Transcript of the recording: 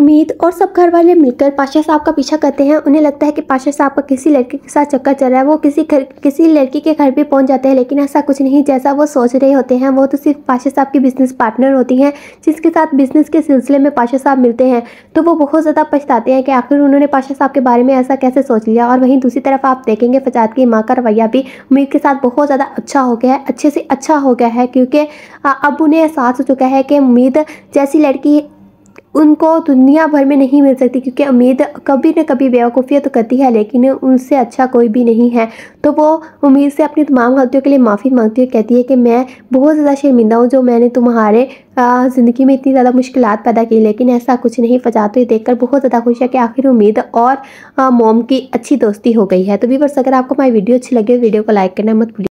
उम्मीद और सब घर वाले मिलकर पाशा साहब का पीछा करते हैं। उन्हें लगता है कि पाशा साहब का किसी लड़के के साथ चक्कर चल रहा है। वो किसी लड़की के घर भी पहुंच जाते हैं, लेकिन ऐसा कुछ नहीं जैसा वो सोच रहे होते हैं। वो तो सिर्फ पाशा साहब की बिजनेस पार्टनर होती हैं, जिसके साथ बिजनेस के सिलसिले में पाशा साहब मिलते हैं। तो वो बहुत ज़्यादा पछताते हैं कि आखिर उन्होंने पाशा साहब के बारे में ऐसा कैसे सोच लिया। और वहीं दूसरी तरफ आप देखेंगे फजाद की माँ का रवैया भी उम्मीद के साथ बहुत ज़्यादा अच्छा हो गया है, अच्छे से अच्छा हो गया है, क्योंकि अब उन्हें एहसास हो चुका है कि उम्मीद जैसी लड़की उनको दुनिया भर में नहीं मिल सकती, क्योंकि उम्मीद कभी न कभी बेवकूफ़ियाँ तो करती है, लेकिन उनसे अच्छा कोई भी नहीं है। तो वो उम्मीद से अपनी तमाम गलतियों के लिए माफ़ी मांगती है, कहती है कि मैं बहुत ज़्यादा शर्मिंदा हूँ जो मैंने तुम्हारे ज़िंदगी में इतनी ज़्यादा मुश्किलात पैदा की, लेकिन ऐसा कुछ नहीं। फजाद तो ये देखकर बहुत ज़्यादा खुश है कि आखिर उम्मीद और मोम की अच्छी दोस्ती हो गई है। तो व्यूअर्स, अगर आपको हमारी वीडियो अच्छी लगे वीडियो को लाइक करना मत भूलिए।